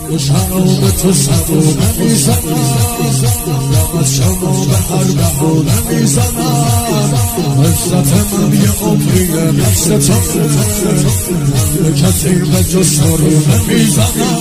شراب تو سبو نمیزنم دم از شما به هر بهونه میزنم عزت من یه عمریه نفس تو مملکتی به جز تو رو نمیزنم